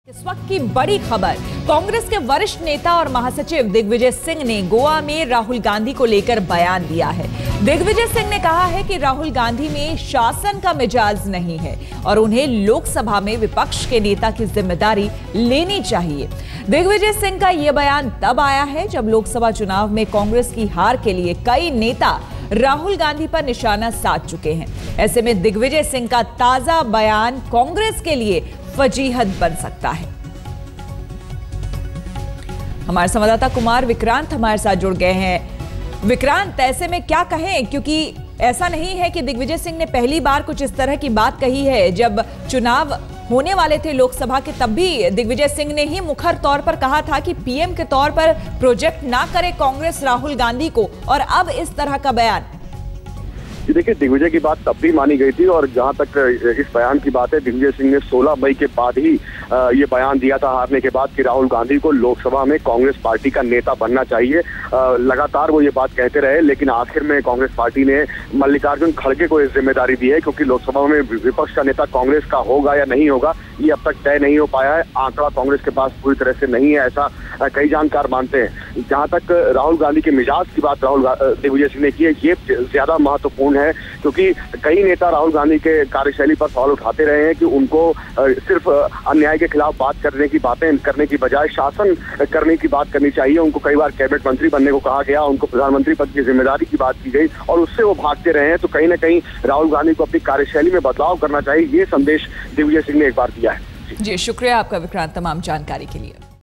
इस वक्त की बड़ी खबर, कांग्रेस के वरिष्ठ नेता और महासचिव दिग्विजय सिंह ने गोवा में राहुल गांधी को लेकर बयान दिया है। दिग्विजय सिंह ने कहा है कि राहुल गांधी में शासन का मिजाज नहीं है और उन्हें लोकसभा में विपक्ष के नेता की जिम्मेदारी लेनी चाहिए। दिग्विजय सिंह का यह बयान तब आया है जब लोकसभा चुनाव में कांग्रेस की हार के लिए कई नेता राहुल गांधी पर निशाना साध चुके हैं। ऐसे में दिग्विजय सिंह का ताजा बयान कांग्रेस के लिए वजीहत बन सकता है। हमारे संवाददाता कुमार विक्रांत हमारे साथ जुड़ गए हैं। विक्रांत, ऐसे में क्या कहें, क्योंकि ऐसा नहीं है कि दिग्विजय सिंह ने पहली बार कुछ इस तरह की बात कही है। जब चुनाव होने वाले थे लोकसभा के, तब भी दिग्विजय सिंह ने ही मुखर तौर पर कहा था कि पीएम के तौर पर प्रोजेक्ट ना करे कांग्रेस राहुल गांधी को, और अब इस तरह का बयान। देखिए, दिग्विजय की बात तब भी मानी गई थी और जहां तक इस बयान की बात है, दिग्विजय सिंह ने 16 मई के बाद ही ये बयान दिया था हारने के बाद कि राहुल गांधी को लोकसभा में कांग्रेस पार्टी का नेता बनना चाहिए। लगातार वो ये बात कहते रहे, लेकिन आखिर में कांग्रेस पार्टी ने मल्लिकार्जुन खड़गे को इस जिम्मेदारी दी है, क्योंकि लोकसभा में विपक्ष का नेता कांग्रेस का होगा या नहीं होगा ये अब तक तय नहीं हो पाया है। आंकड़ा कांग्रेस के पास पूरी तरह से नहीं है, ऐसा कई जानकार मानते हैं। जहां तक राहुल गांधी के मिजाज की बात दिग्विजय सिंह ने की है, ये ज्यादा महत्वपूर्ण है, क्योंकि कई नेता राहुल गांधी के कार्यशैली पर सवाल उठाते रहे हैं कि उनको सिर्फ अन्याय के खिलाफ बातें करने की बजाय शासन करने की बात करनी चाहिए। उनको कई बार कैबिनेट मंत्री बनने को कहा गया, उनको प्रधानमंत्री पद की जिम्मेदारी की बात की गई और उससे वो भागते रहे हैं। तो कहीं ना कहीं राहुल गांधी को अपनी कार्यशैली में बदलाव करना चाहिए, ये संदेश दिग्विजय सिंह ने एक बार दिया है। जी, शुक्रिया आपका विक्रांत, तमाम जानकारी के लिए।